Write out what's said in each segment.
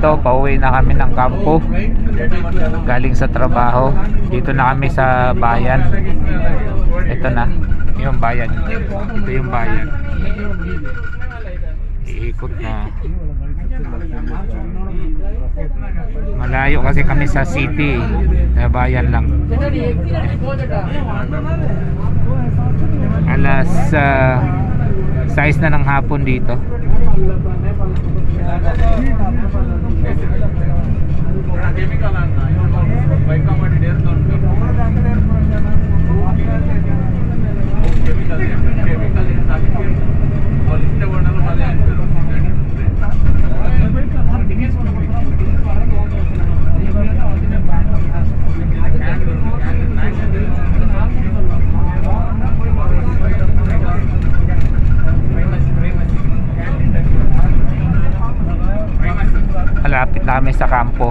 dito, pauwi na kami ng kampo galing sa trabaho. Dito na kami sa bayan. Ito na yung bayan. Ito yung bayan. Iikot na. Malayo kasi kami sa city, sa bayan lang. Alas 6 na ng hapon dito. Malapit na kami sa kampo.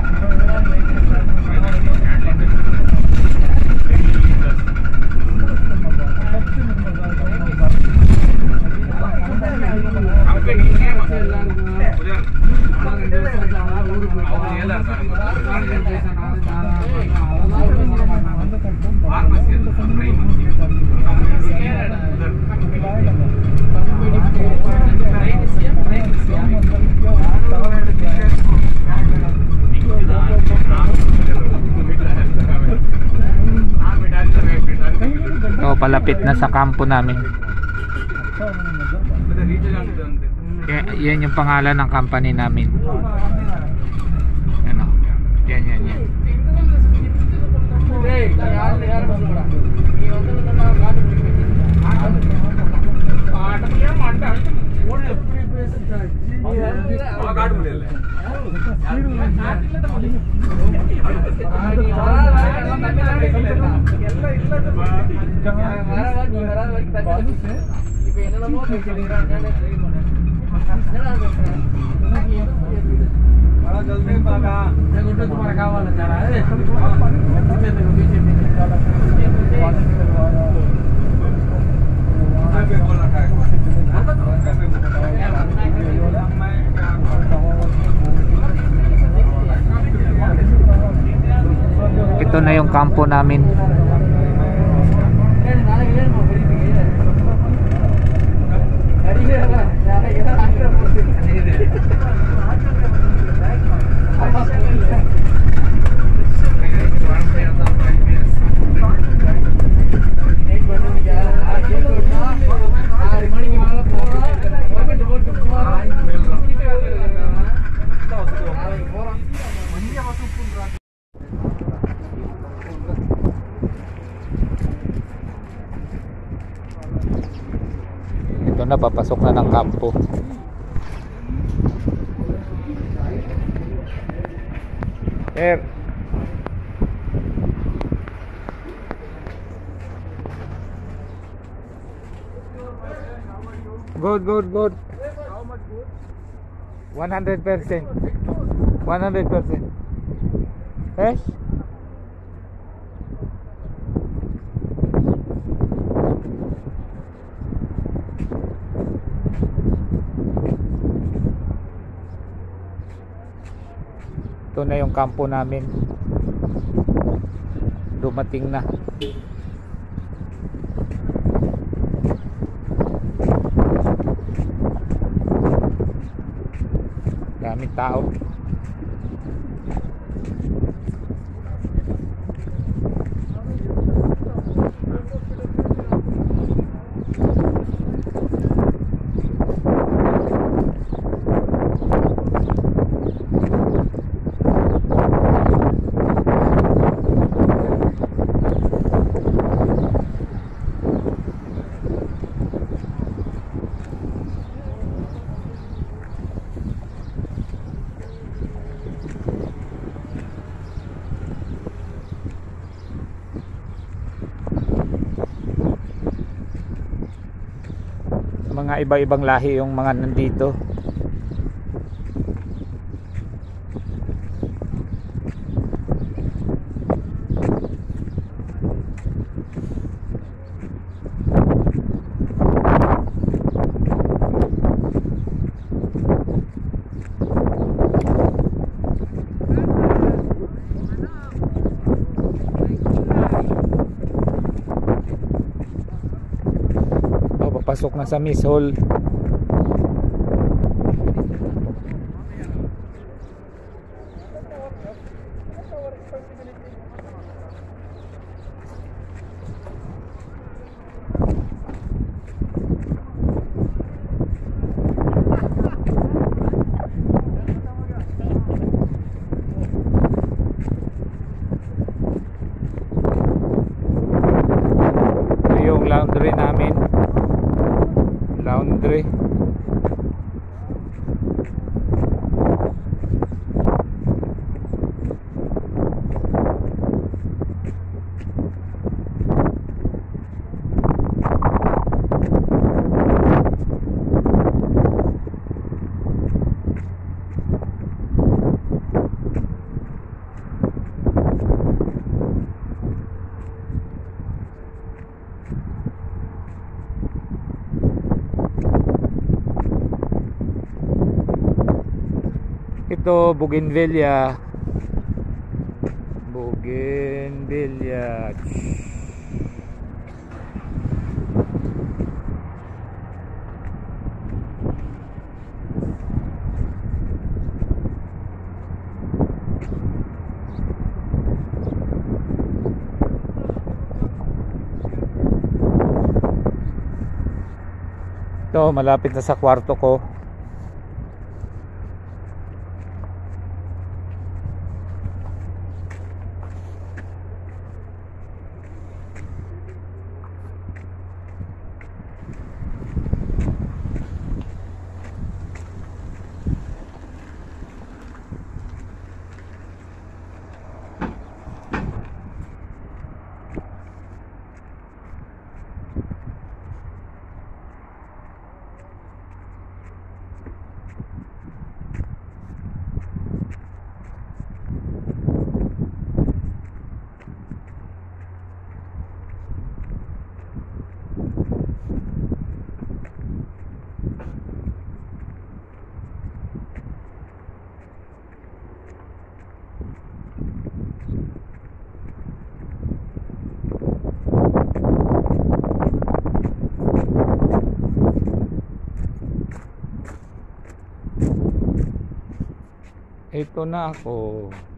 Palapit na sa kampo namin. Yan yung pangalan ng company namin. Ano? Yan. Ito na yung kampo namin. Ito na, papasok na ng kampo. Sir, good. How much good? 100%. 100%. Fresh? Ito na yung kampo namin. Dumating na. Daming tao. Mga iba-ibang lahi yung mga nandito. papasok na sa Miss Hall. Yung laundry namin, laundry. Ito Bougainvillea. Bougainvillea. Ito malapit na sa kwarto ko. Ito na ako.